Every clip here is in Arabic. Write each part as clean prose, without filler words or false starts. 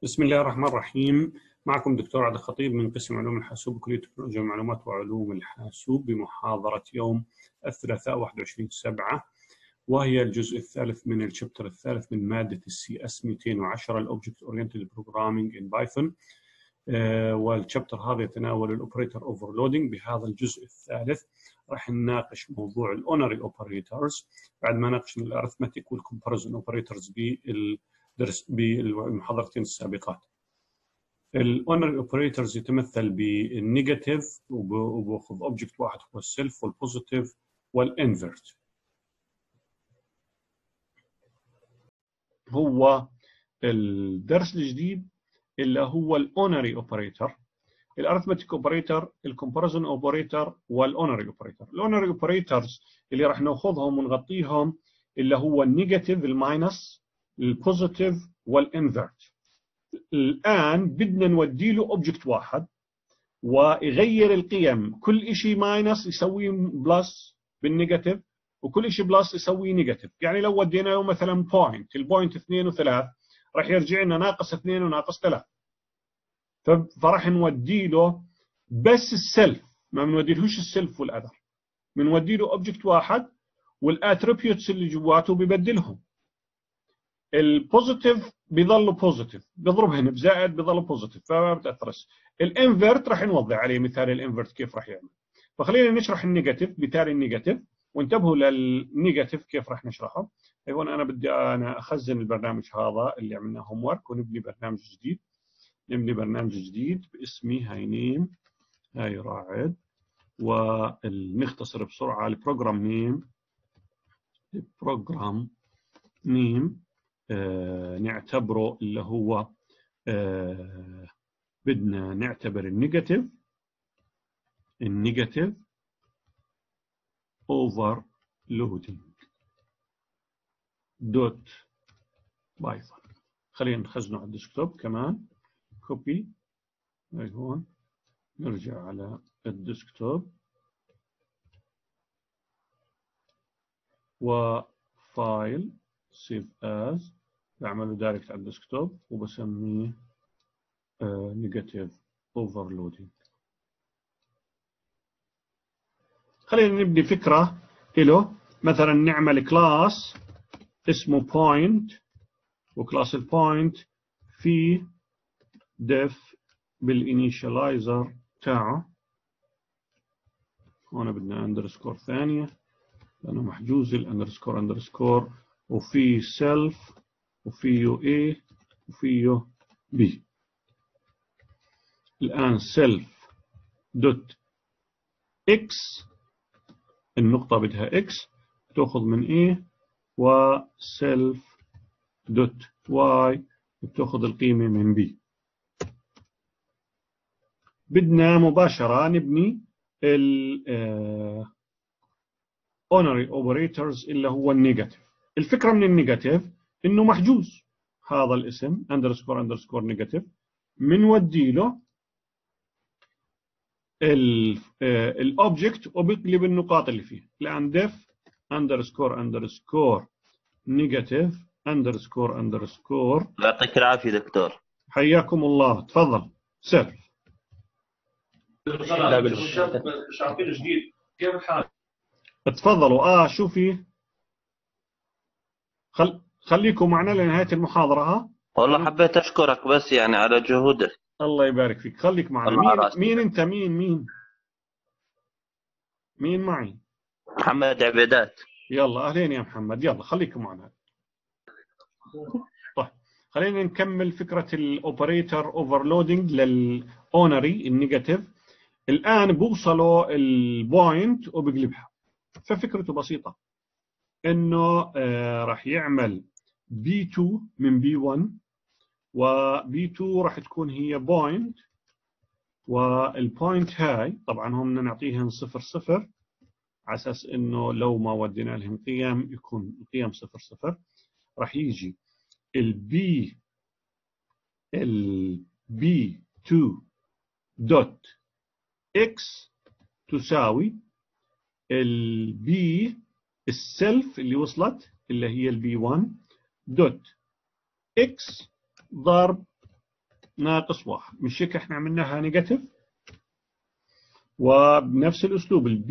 بسم الله الرحمن الرحيم. معكم دكتور عادل خطيب من قسم علوم الحاسوب بكلية تكنولوجيا المعلومات وعلوم الحاسوب بمحاضرة يوم الثلاثاء 21/7، وهي الجزء الثالث من الشابتر الثالث من مادة CS 210 الأوبجكت أورينتد بروجرامينج إن بايثون. والشابتر هذا يتناول الأوبريتور أوفرلودينج. بهذا الجزء الثالث راح نناقش موضوع الأونري أوبريتورز بعد ما ناقشنا الأرثمتيك والكومباريزون أوبريتورز بالمحاضرتين السابقات. الاونري اوبريتورز يتمثل بالنيجاتيف وباخذ اوبجكت واحد هو السيلف، والبوزيتيف والانفرت. هو الدرس الجديد اللي هو الاونري اوبريتور، الارثمتيك اوبريتور، الكومباريزون اوبريتور، والاونري اوبريتور. الاونري اوبريتورز اللي راح ناخذهم ونغطيهم اللي هو النيجاتيف، الماينس، البوزيتيف، والانفرت. الآن بدنا نودي له اوبجكت واحد ويغير القيم، كل شيء ماينس يسوي بلس بالنيجاتيف، وكل شيء بلس يسوي نيجاتيف. يعني لو ودينا له مثلا بوينت، البوينت 2 و3 راح يرجع لنا ناقص 2 وناقص 3. فراح نودي له بس السلف، ما بنوديلهوش السلف والاذر، بنودي له اوبجكت واحد والاتريبيوتس اللي جواته ببدلهم. البوزيتيف بيضل بوزيتيف، بضرب هنا بزائد بيضل بوزيتيف، فما بتاثرش. الانفرت راح نوضح عليه مثال الانفرت كيف راح يعمل. فخلينا نشرح النيجاتيف، مثال النيجاتيف، وانتبهوا للنيجاتيف كيف راح نشرحه. هون انا بدي اخزن البرنامج هذا اللي عملناه هوم ورك ونبني برنامج جديد. نبني برنامج جديد باسمي هاي نيم، هاي راعد، ونختصر بسرعه البروجرام نيم. نعتبره اللي هو بدنا نعتبر النيجاتيف overloading دوت بايثون. خلينا نخزنه على الديسكتوب كمان، كوبي هاي هون، نرجع على الديسكتوب وفايل سيف از، بعمله دايركت على الديسكتوب وبسميه نيجاتيف اوفرلودينج. خلينا نبني فكرة له. مثلا نعمل كلاس اسمه بوينت، وكلاس البوينت فيه ديف بالانيشاليزر تاعه. هون بدنا اندرسكور ثانية لأنه محجوز الاندرسكور وفيه سيلف وفيه A وفيه B. الآن سيلف دوت X، النقطة بدها X تأخذ من A، وسيلف دوت Y بتأخذ القيمة من B. بدنا مباشرة نبني ال اونري اوبريتورز اللي هو النيجاتيف. الفكرة من النيجاتيف انه محجوز، هذا الاسم اندرسكور نيجاتيف، بنودي له الاوبجكت وبيقلب النقاط اللي فيه. الان ديف اندرسكور نيجاتيف اندرسكور. يعطيك العافية دكتور. حياكم الله، تفضل. سير. مش عارفين جديد، كيف الحال؟ تفضلوا. شو فيه؟ خليكم معنا لنهاية المحاضرة. والله حبيت أشكرك بس يعني على جهودك. الله يبارك فيك، خليك معنا. مين أنت؟ مين معي؟ محمد عبيدات. يلا أهلين يا محمد، يلا خليكم معنا. طيب خلينا نكمل فكرة الأوبريتور أوفرلودينج للأونري النيجاتيف. الآن بوصلوا البوينت وبقلبها. ففكرته بسيطة، إنه راح يعمل B2 من B1، وB2 راح تكون هي بوينت، والبوينت هاي طبعا هم بدنا نعطيهم 0 0 على اساس انه لو ما ودينا لهم قيم يكون القيم 0 0. راح يجي الB2 دوت X تساوي الB السلف اللي وصلت اللي هي الB1 دوت X ضرب ناقص 1. مش هيك احنا عملناها نيجاتيف؟ وبنفس الأسلوب ال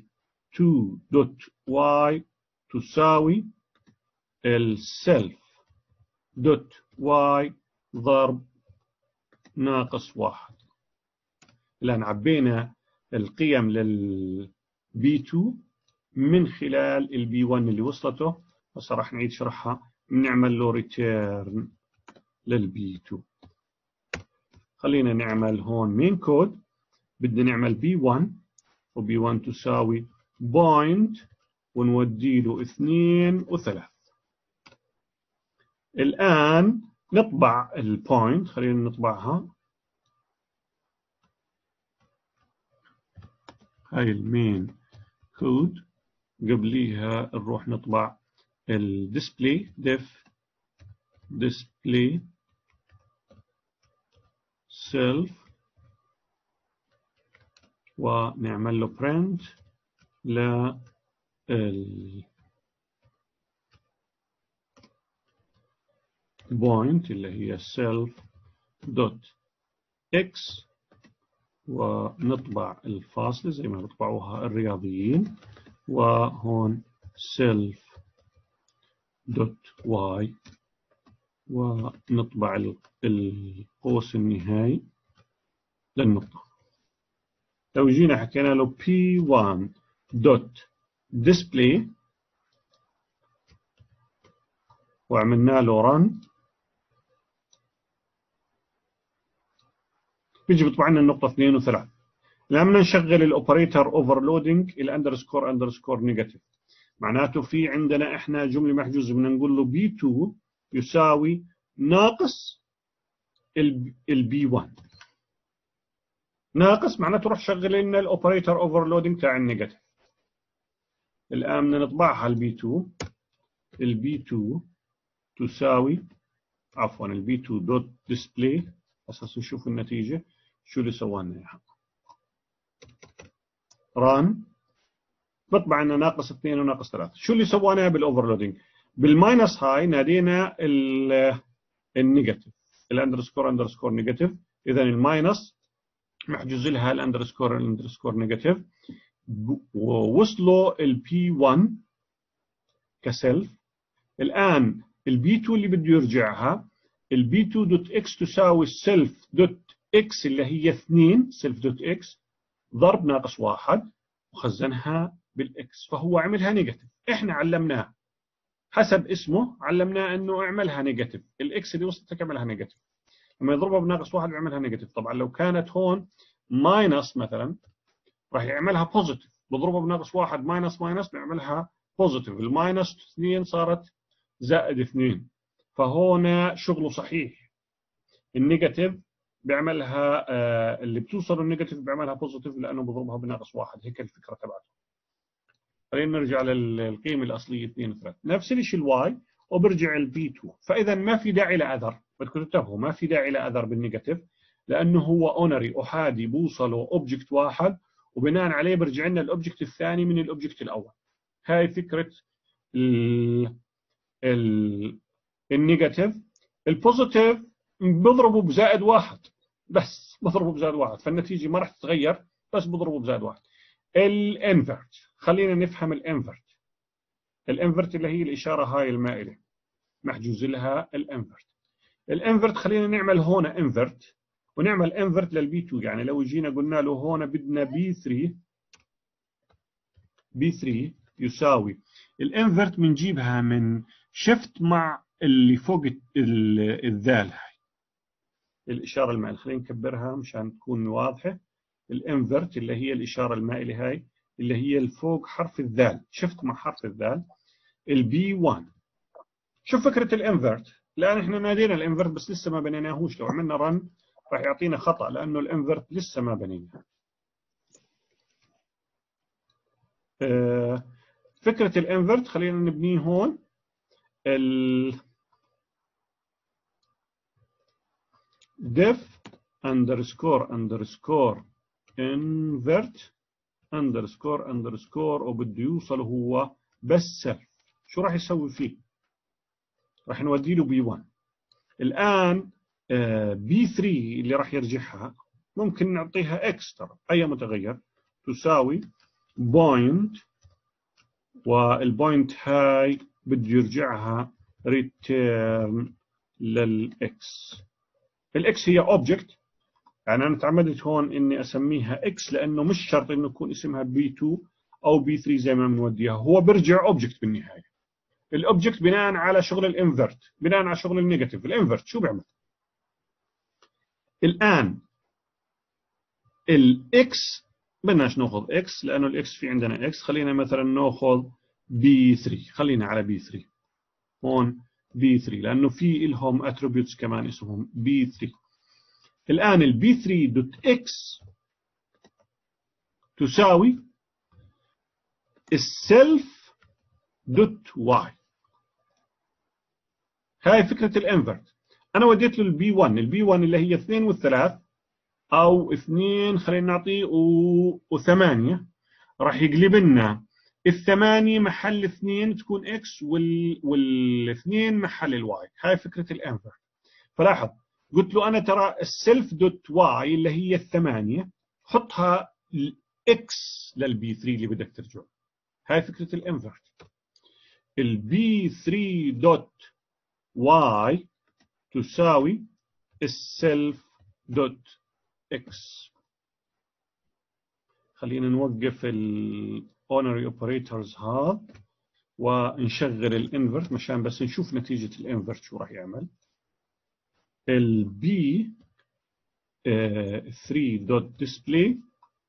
B2.y تساوي السلف دوت y ضرب ناقص 1. الآن عبينا القيم لل B2 من خلال ال B1 اللي وصلته. هسه راح نعيد شرحها، بنعمل له ريتيرن لل B2. خلينا نعمل هون مين كود، بدنا نعمل B1 و B1 تساوي بوينت ونودي له 2 و3. الآن نطبع البوينت، خلينا نطبعها. هاي المين كود، قبليها نروح نطبع الديسبلاي ديف ديسبلاي سيلف ونعمل له برنت ل البوينت اللي هي self دوت x، ونطبع الفاصلة زي ما بيطبعوها الرياضيين، وهون self دوت y، ونطبع القوس النهائي للنقطة. لو جينا حكينا له p1 دوت display وعملنا له run، بيجي بيطبع لنا النقطة 2 و3. لما نشغل الاوبريتور اوفرلودنج الاندرسكور اندرسكور نيجاتيف، معناته في عندنا احنا جملة محجوزة، بدنا نقول له B2 يساوي ناقص البي 1. ناقص معناته روح شغل لنا الاوبريتور اوفرلودنج تاع النيجاتيف. الان بدنا نطبعها البي 2 تساوي، عفوا البي 2 دوت ديسبلاي، اساس نشوف النتيجة شو اللي سوى لنا اياها. ران بطبع لنا ناقص 2 وناقص 3. شو اللي سويناه بالاوفرلودنج؟ بالماينس هاي نادينا النيجاتيف، الاندرسكور اندرسكور نيجاتيف. اذا الماينس محجوز لها الاندرسكور نيجاتيف، ووصلوا البي 1 كسلف. الان البي 2 اللي بده يرجعها البي 2 دوت اكس تساوي السلف دوت اكس اللي هي 2 سلف دوت اكس ضرب ناقص 1 وخزنها بالاكس، فهو عملها نيجاتيف. احنا علمناه حسب اسمه، علمناه انه اعملها نيجاتيف، الاكس اللي وصلتك اعملها نيجاتيف. لما يضربها بناقص 1 بيعملها نيجاتيف. طبعا لو كانت هون ماينس مثلا راح يعملها بوزيتيف، بضربها بناقص 1 ماينس ماينس بيعملها بوزيتيف. الماينس 2 صارت زائد 2، فهون شغله صحيح. النيجاتيف بيعملها اللي بتوصل النيجاتيف بيعملها بوزيتيف لانه بضربها بناقص 1. هيك الفكره تبعته. خلينا نرجع للقيمه الاصليه 2 و3. نفس الشيء الواي وبرجع البي 2. فاذا ما في داعي لاذر، بدكم تنتبهوا ما في داعي لاذر بالنيجاتيف، لانه هو اونري احادي بوصله اوبجكت واحد، وبناء عليه برجع لنا الاوبجكت الثاني من الاوبجكت الاول. هاي فكره النيجاتيف. البوزيتيف بضربه بزائد 1 بس، بضربه بزائد 1 فالنتيجه ما راح تتغير، بس بضربه بزائد 1. الانفرت، خلينا نفهم الانفرت. الانفرت اللي هي الاشاره هاي المائله محجوز لها الانفرت. الانفرت خلينا نعمل هون انفرت، ونعمل انفرت للبي 2. يعني لو جينا قلنا له هون بدنا بي 3 يساوي الانفرت، بنجيبها من شفت مع اللي فوق الذال، هاي الاشاره المائله. خلينا نكبرها مشان تكون واضحه. الانفرت اللي هي الاشاره المائله هاي اللي هي الفوق حرف الذال، شفت مع حرف الذال البي 1. شوف فكره الانفرت. الان احنا نادينا الانفرت بس لسه ما بنيناهوش. لو عملنا رن راح يعطينا خطا لانه الانفرت لسه ما بنيناه. فكره الانفرت خلينا نبنيه هون. def underscore underscore invert underscore underscore، وبده يوصل هو بس سلف. شو راح يسوي فيه؟ راح نودي له بي 1. الآن بي 3 اللي راح يرجعها ممكن نعطيها اكس، ترى اي متغير تساوي بوينت، والبوينت هاي بده يرجعها ريتيرن للاكس. الاكس هي اوبجكت، يعني انا تعمدت هون اني اسميها اكس لانه مش شرط انه يكون اسمها بي 2 او بي 3 زي ما بنوديها، هو بيرجع اوبجكت بالنهايه. الاوبجكت بناء على شغل الانفرت، بناء على شغل النيجاتيف. الانفرت شو بيعمل؟ الان الاكس بدناش ناخذ اكس لانه الاكس في عندنا اكس، خلينا مثلا ناخذ بي 3، خلينا على بي 3 هون، بي 3 لانه في لهم اتريبيوتس كمان اسمهم بي 3. الان البي 3 دوت اكس تساوي السيلف دوت واي. هاي فكره الانفرت. انا وديت له البي 1، البي 1 اللي هي 2 وال3 او 2 خلينا نعطيه و8، راح يقلب لنا ال8 محل 2 تكون اكس وال2 محل الواي. هاي فكره الانفرت. فلاحظ قلت له انا ترى السيلف دوت واي اللي هي ال8 حطها اكس للبي 3 اللي بدك ترجعه. هاي فكره الانفرت. البي 3 دوت واي تساوي السيلف دوت اكس. خلينا نوقف الاونري اوبريتورز هذا ونشغل الانفرت مشان بس نشوف نتيجة الانفرت شو راح يعمل. البي 3 دوت ديسبلاي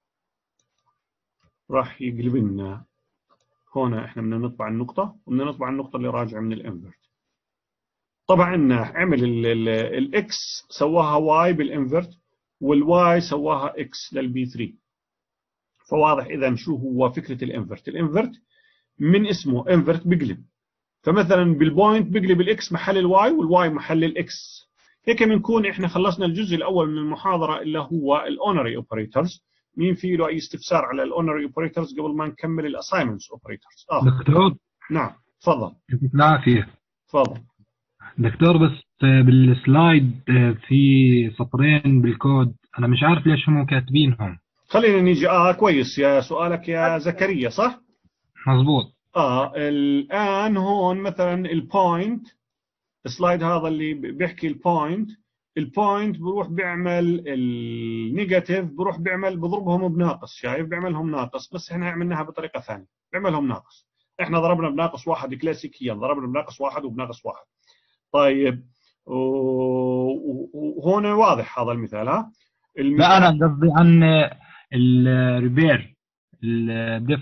راح يقلب لنا هون، احنا بدنا نطبع النقطة وبدنا نطبع النقطة اللي راجعة من الانفرت. طبعا عمل الاكس سواها واي بالانفرت والواي سواها اكس للبي 3. فواضح اذا شو هو فكرة الانفرت. الانفرت من اسمه انفرت بقلب، فمثلا بالبوينت بقلب الاكس محل الواي والواي محل الاكس. هيك بنكون احنا خلصنا الجزء الاول من المحاضرة اللي هو الاونري اوبريتورز. مين في له اي استفسار على الاونري اوبريتورز قبل ما نكمل الاساينمنتس اوبريتورز؟ دكتور نعم تفضل. يعطيك العافية. تفضل دكتور بس بالسلايد في سطرين بالكود أنا مش عارف ليش هم كاتبينهم. خلينا نيجي كويس يا سؤالك يا زكريا، صح؟ مظبوط. الآن هون مثلا البوينت، السلايد هذا اللي بيحكي البوينت بروح بيعمل النيجاتيف، بروح بضربهم بناقص، شايف بيعملهم ناقص، بس احنا عملناها بطريقة ثانية بيعملهم ناقص. احنا ضربنا بناقص واحد كلاسيكيا، ضربنا بناقص واحد وبناقص واحد. طيب وهون واضح هذا المثال. لا أنا قصدي عن الريبير الدف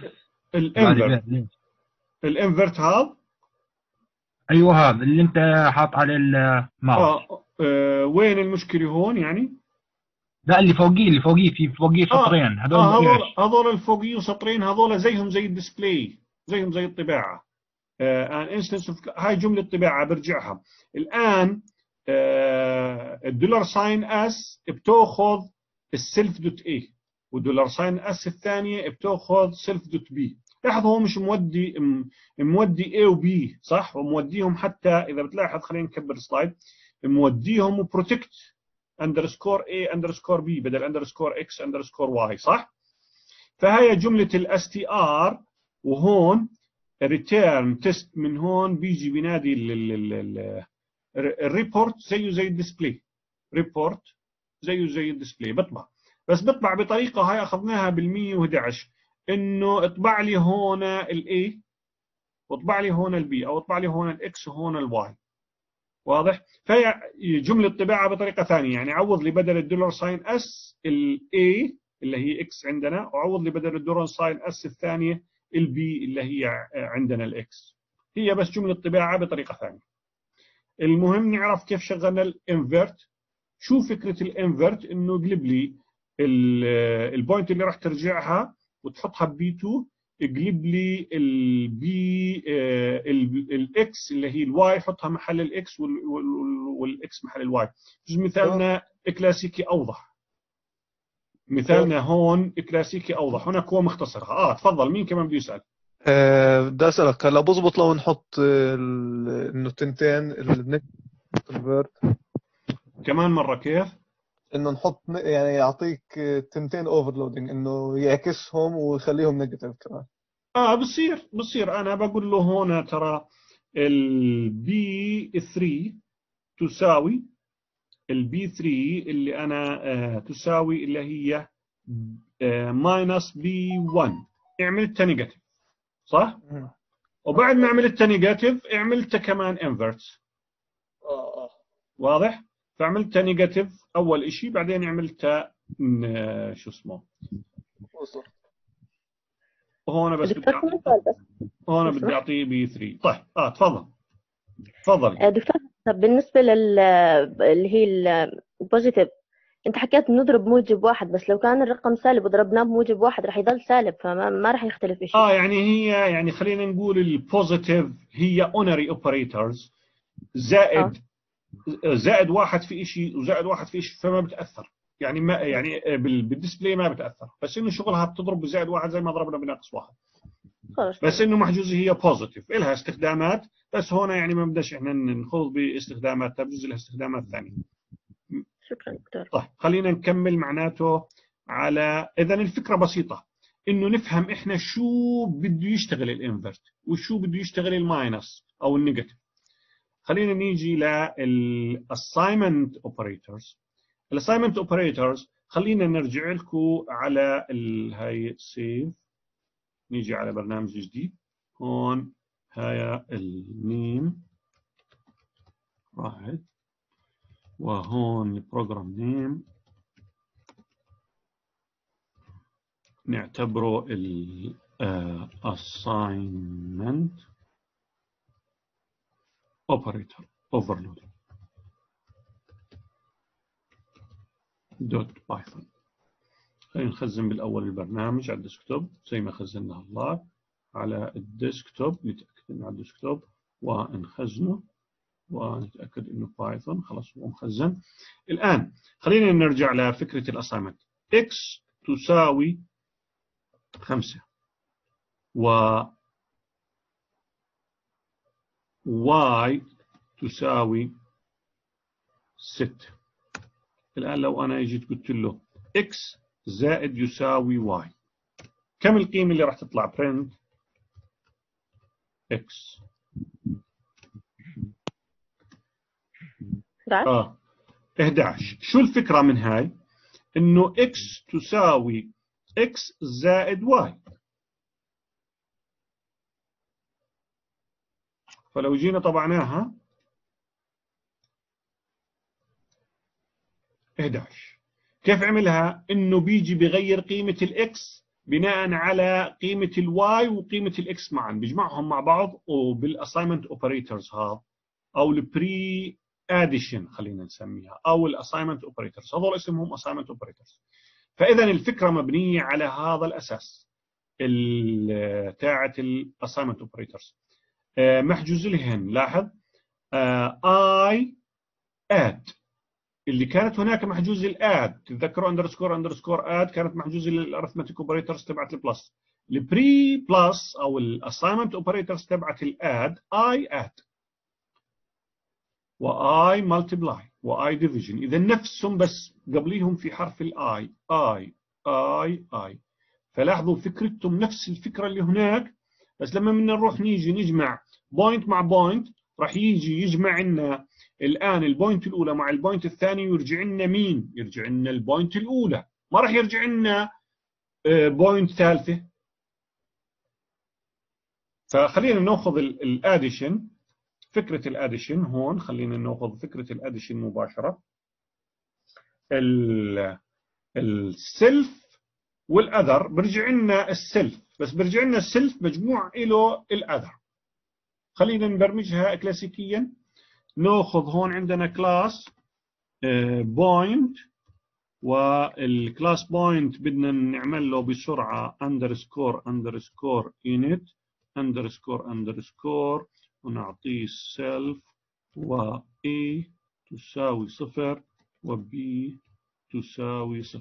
الانفرت هذا. أيوه هذا اللي أنت حاط عليه الماوس. وين المشكلة هون يعني؟ لا اللي فوقيه في فوقيه سطرين هذول الفوقيه سطرين، هذول زيهم زي الديسبلاي، زيهم زي الطباعة. هاي جملة طباعة برجعها. الآن الدولار ساين اس بتاخذ السيلف دوت اي، والدولار ساين اس الثانية بتاخذ سيلف دوت بي. لاحظ هو مش مودي A و B صح، وموديهم حتى إذا بتلاحظ، خلينا نكبر السلايد، موديهم بروتكت اندرسكور A اندرسكور B بدل اندرسكور X اندرسكور Y صح. فهي جملة الاس تي ار، وهون ريتيرن تيست من هون بيجي بينادي الريبورت زيه زي الديسبلاي، ريبورت زيه زي الديسبلاي بطبع، بس بطبع بطريقة هاي أخذناها بال111، إنه اطبع لي هون الA واطبع لي هون الB، أو اطبع لي هون الX وهون الY. واضح؟ فهي جملة طباعة بطريقة ثانية، يعني عوض لي بدل الدولار ساين S الA اللي هي X عندنا، وعوض لي بدل الدولار ساين S الثانية الB اللي هي عندنا الX. هي بس جملة طباعة بطريقة ثانية. المهم نعرف كيف شغلنا الانفرت. شو فكرة الانفرت؟ انه يقلب لي البوينت اللي راح ترجعها وتحطها بي 2، يقلب لي البي الاكس اللي هي الواي، حطها محل الاكس والاكس محل الواي. مثالنا كلاسيكي اوضح، مثالنا هون كلاسيكي اوضح، هناك هو مختصرها. تفضل، مين كمان بده يسأل؟ بدي اسالك هلا بزبط لو نحط انه تنتين النت كونفرت كمان مرة كيف؟ انه نحط يعني يعطيك تنتين اوفرلودنج، انه يعكسهم ويخليهم نيجاتيف كمان. بصير انا بقول له هنا ترى البي 3 تساوي البي 3 اللي انا تساوي اللي هي ماينس بي 1. عملتها نيجاتيف صح؟ مم. وبعد ما عملتها نيجاتيف عملتها كمان انفرس. واضح؟ فعملتها نيجاتيف اول اشي، بعدين عملتها شو اسمه وصل. هون بس بدي دكتور كمان سؤال بس هون بدي اسمح. اعطيه بي 3. طيب تفضلي. دكتور، طب بالنسبة اللي هي البوزيتيف، انت حكيت بنضرب موجب واحد، بس لو كان الرقم سالب وضربناه بموجب واحد راح يضل سالب، فما راح يختلف شيء. يعني هي يعني خلينا نقول البوزيتيف هي اونري اوبريتورز، زائد واحد في شيء وزائد واحد في شيء، فما بتاثر يعني ما يعني بالديسبلاي ما بتاثر، بس انه شغلها بتضرب بزائد واحد زي ما ضربنا بناقص واحد. خلص بس تمام. انه محجوزه هي بوزيتيف، لها استخدامات، بس هون يعني ما بدناش احنا نخوض باستخداماتها، بجوز لها استخدامات ثانيه. شكرا دكتور. طيب خلينا نكمل معناته. اذا الفكره بسيطه، انه نفهم احنا شو بده يشتغل الانفرت وشو بده يشتغل الماينس او النيجاتيف. خلينا نيجي للاساينمنت اوبريتورز. الاساينمنت اوبريتورز خلينا نرجع لكم على هاي سيف، نيجي على برنامج جديد هون. هاي النيم راحت، وهون البروجرام نيم نعتبره assignment operator overload دوت بايثون. خلينا نخزن بالأول البرنامج على الديسكتوب زي ما خزناه الله على الديسكتوب، نتأكد إنه على الديسكتوب ونخزنه ونتأكد إنه بايثون. خلاص هو مخزن. الآن خلينا نرجع لفكرة الأسايمنت. x تساوي 5 و y تساوي 6. الآن لو أنا جيت قلت له x زائد يساوي y، كم القيمة اللي راح تطلع؟ print x 11. شو الفكرة من هاي؟ إنه x تساوي x زائد y. فلو جينا طبعناها 11. كيف عملها؟ إنه بيجي بغير قيمة الإكس بناء على قيمة الواي وقيمة الإكس معا، بيجمعهم مع بعض وبالأساينمنت أوبريتورز هذا، أو البري اديشن خلينا نسميها، أو الأساينمنت أوبريتورز، هذول اسمهم أساينمنت أوبريتورز. فإذا الفكرة مبنية على هذا الأساس تاعة الأساينمنت أوبريتورز. محجوز لهن، لاحظ I add اللي كانت هناك محجوز الاد، تتذكروا اندرسكور اد كانت محجوزه للارثمتيك اوبريتورز تبعت البلس. البري بلس او الاساينمنت اوبريتورز تبعت الاد اي اد واي مالتيبلاي واي ديفيجن، اذا نفسهم بس قبليهم في حرف الاي اي. فلاحظوا فكرتهم نفس الفكره اللي هناك، بس لما بدنا نروح نيجي نجمع بوينت مع بوينت راح يجي يجمع لنا الآن البوينت الأولى مع البوينت الثاني ويرجع لنا مين؟ يرجع لنا البوينت الأولى، ما راح يرجع لنا بوينت ثالثة. فخلينا ناخذ الاديشن، فكرة الاديشن هون. خلينا ناخذ فكرة الاديشن مباشرة. السلف والأذر برجع لنا السلف، بس برجع لنا السلف مجموع له الأذر. خلينا نبرمجها كلاسيكيا. ناخذ هون عندنا كلاس بوينت، والكلاس بوينت بدنا نعمل له بسرعة underscore init underscore ونعطيه self و a تساوي 0 و b تساوي 0.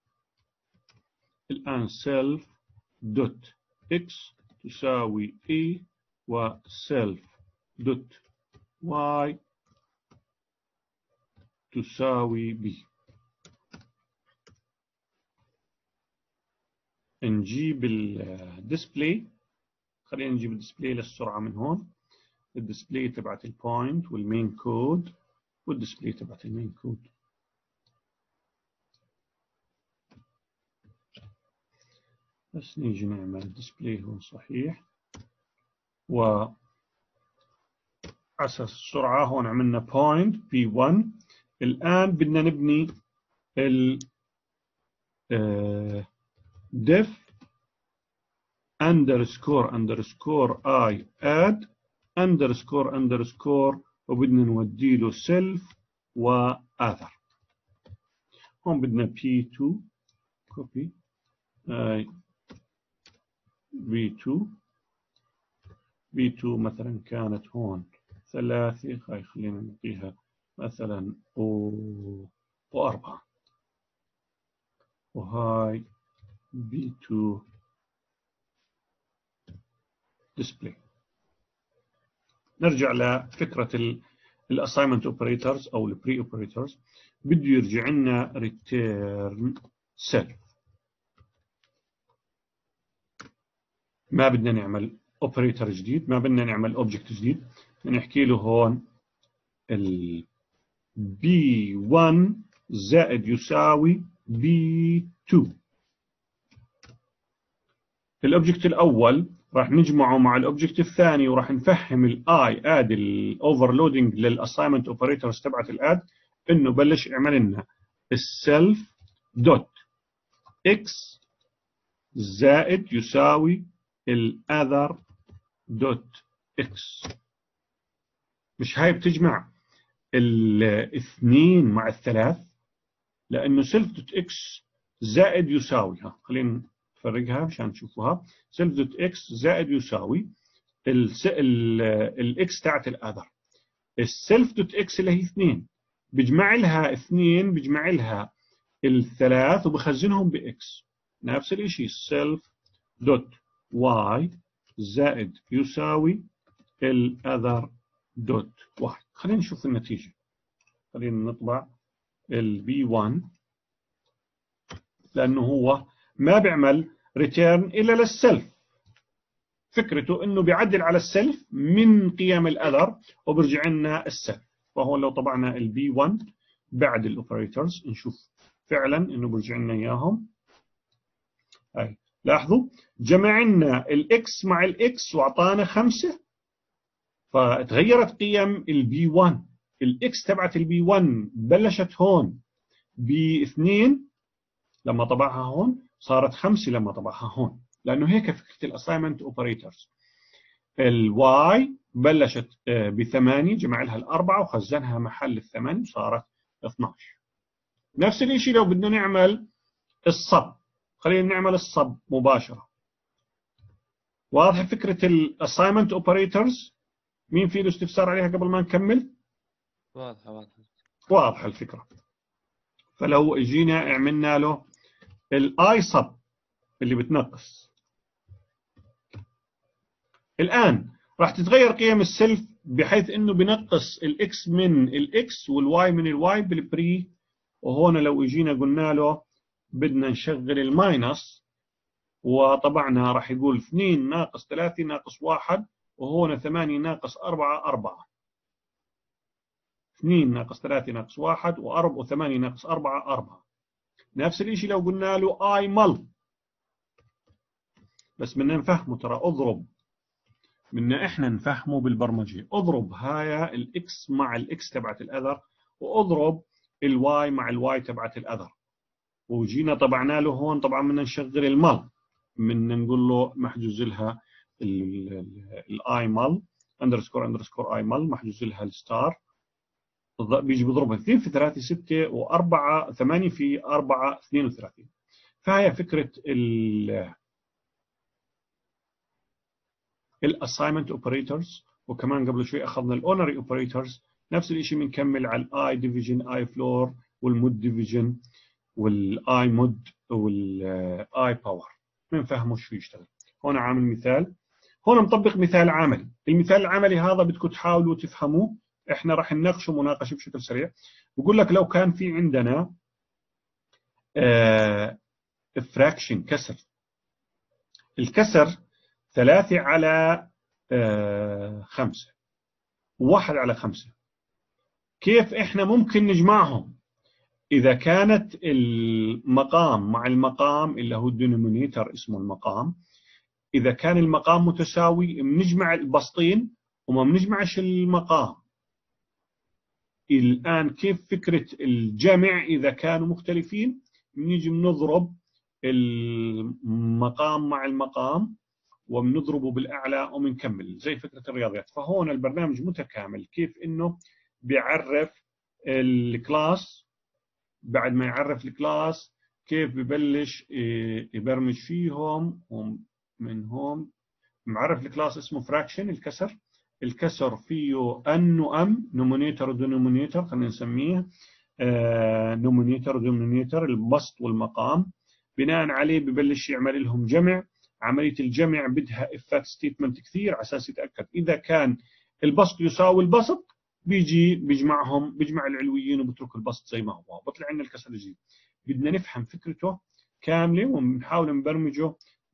الآن self دوت x تساوي a و self دوت y تساوي B. نجيب الديسبلاي، خلينا نجيب الديسبلاي للسرعة من هون. الديسبلاي تبعت البوينت والمين كود والديسبلاي تبعت المين كود. بس نيجي نعمل الديسبلاي هون صحيح، و أساس السرعة هون عملنا point P1. الآن بدنا نبني ال def underscore I add underscore وبدنا نودي له self و other. هون بدنا P2 copy B2 مثلا كانت هون 3، خلينا نعطيها مثلا و4، وهاي B2 display. نرجع لفكرة الاساينمنت اوبريتورز او البري اوبريتورز. بده يرجع لنا return self. ما بدنا نعمل اوبريتور جديد، ما بدنا نعمل اوبجكت جديد. نحكي له هون ال B1 زائد يساوي B2. الاوبجكت الاول راح نجمعه مع الاوبجكت الثاني، وراح نفهم الاي اد الاوفرلودنج للاساينمنت اوبريتورز تبعت الاد انه بلش يعمل لنا السيلف دوت اكس زائد يساوي الاذر دوت اكس. مش هاي بتجمع الاثنين مع الثلاث، لانه سيلف دوت اكس زائد يساوي، خلينا نفرقها مشان تشوفوها. سيلف دوت اكس زائد يساوي الاكس تاعت الاذر. السيلف دوت اكس اللي هي 2 بجمع لها 2 بجمع لها الثلاث وبخزنهم باكس. نفس الشيء سيلف دوت واي زائد يساوي الاذر دوت واي. خلينا نشوف النتيجة. خلينا نطبع البي 1 لانه هو ما بيعمل ريتيرن الا للسلف. فكرته انه بيعدل على السلف من قيم الاذر وبرجع لنا السلف. فهو لو طبعنا البي 1 بعد الاوبريتورز نشوف فعلا انه برجع لنا اياهم. هاي لاحظوا جمع لنا الاكس مع الاكس واعطانا 5، فتغيرت قيم البي 1. الاكس تبعت البي 1 بلشت هون ب2 لما طبعها هون، صارت 5 لما طبعها هون، لانه هيك فكره الاساينمنت اوبريتورز. الواي بلشت ب8 جمع لها الاربعه وخزنها محل ال8 وصارت 12. نفس الشيء لو بدنا نعمل الصب، خلينا نعمل الصب مباشره. واضحه فكره الاساينمنت اوبريتورز؟ مين في له استفسار عليها قبل ما نكمل؟ واضحه الفكره. فلو اجينا عملنا له الاي صب اللي بتنقص، الان راح تتغير قيم السلف بحيث انه بنقص الاكس من الاكس والواي من الواي بالبري. وهون لو اجينا قلنا له بدنا نشغل الماينس وطبعنا راح يقول 2 ناقص 3 ناقص 1، وهون 8 ناقص 4 4. 2 ناقص 3 ناقص 1 و8 ناقص 4 4. نفس الشيء لو قلنا له اي مل، بس بدنا نفهمه ترى اضرب، بدنا احنا نفهمه بالبرمجه. اضرب هاي الاكس مع الاكس تبعت الاذر، واضرب الواي مع الواي تبعت الاذر. وجينا طبعنا له هون طبعا بدنا نشغل المل، بدنا نقول له محجوز لها الاي مل اندرسكور اي مل، محجوز لها الستار. بيجي بضربها 2 في 3 6 و4 8 في 4 32. فهي فكره الاساينمنت اوبريتورز. وكمان قبل شوي اخذنا الاونري اوبريتورز. نفس الشيء بنكمل على الاي ديفيجن اي فلور والمود ديفيجن والاي مود والاي باور. بنفهمه شو يشتغل. هون عامل مثال، هون مطبق مثال عملي. المثال العملي هذا بدكم تحاولوا تفهموه احنا راح نناقشه مناقشه بشكل سريع. بقول لك لو كان في عندنا فراكشن كسر، الكسر 3 على 5 و1 على 5، كيف احنا ممكن نجمعهم؟ إذا كانت المقام مع المقام اللي هو الدينومينيتر اسمه المقام، إذا كان المقام متساوي بنجمع البسطين وما بنجمعش المقام. الآن كيف فكرة الجمع إذا كانوا مختلفين؟ بنيجي بنضرب المقام مع المقام وبنضربه بالأعلى وبنكمل زي فكرة الرياضيات. فهون البرنامج متكامل، كيف إنه بيعرف الكلاس، بعد ما يعرف الكلاس كيف ببلش يبرمج فيهم. ومن هون معرف الكلاس اسمه فراكشن الكسر. الكسر فيه ان وام، نومينيتر ودينومينيتر، خلينا نسميه نومينيتر ودينومينيتر، البسط والمقام. بناء عليه ببلش يعمل لهم جمع. عملية الجمع بدها إفات ستيتمنت كثير على أساس يتأكد. إذا كان البسط يساوي البسط بيجي بيجمعهم، بيجمع العلويين وبترك البسط زي ما هو، بطلع عندنا الكسر الجديد. بدنا نفهم فكرته كاملة ونحاول نبرمجه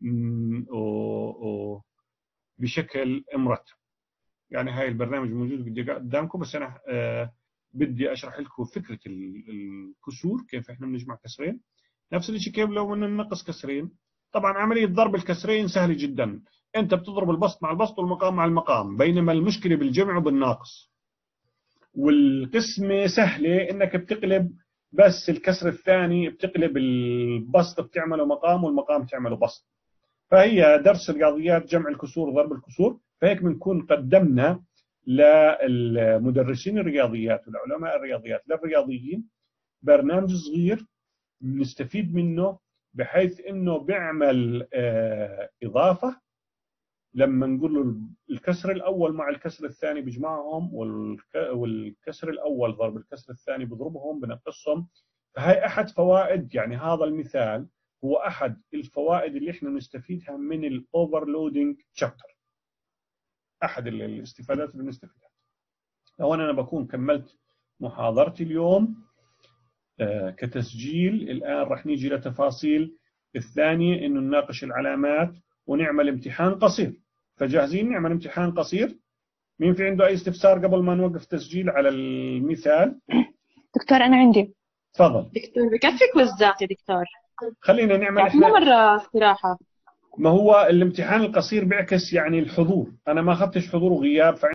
بشكل مرتب. يعني هاي البرنامج موجود قدامكم، بس أنا بدي أشرح لكم فكرة الكسور، كيف إحنا بنجمع كسرين. نفس الشيء كيف لو بدنا ننقص كسرين. طبعا عملية ضرب الكسرين سهلة جدا، أنت بتضرب البسط مع البسط والمقام مع المقام، بينما المشكلة بالجمع وبالناقص. والقسمة سهلة، إنك بتقلب بس الكسر الثاني، بتقلب البسط بتعمله مقام والمقام بتعمله بسط. فهي درس الرياضيات جمع الكسور وضرب الكسور. فهيك بنكون قدمنا للمدرسين الرياضيات والعلماء الرياضيات للرياضيين برنامج صغير نستفيد منه، بحيث إنه بيعمل إضافة. لما نقول له الكسر الأول مع الكسر الثاني بيجمعهم، والكسر الأول ضرب الكسر الثاني بضربهم بنقصهم. فهي أحد فوائد، يعني هذا المثال هو أحد الفوائد اللي إحنا نستفيدها من الأوفرلودينج شابتر، أحد الاستفادات اللي نستفيدها. لو أنا بكون كملت محاضرتي اليوم كتسجيل. الآن رح نيجي لتفاصيل الثانية، إنه نناقش العلامات ونعمل امتحان قصير. فجاهزين نعمل امتحان قصير؟ مين في عنده أي استفسار قبل ما نوقف تسجيل على المثال؟ دكتور أنا عندي. تفضل. دكتور بكفي كويزات يا دكتور؟ خلينا نعمل إحنا مرة استراحة. ما هو الامتحان القصير بيعكس يعني الحضور. أنا ما أخذتش حضور وغياب،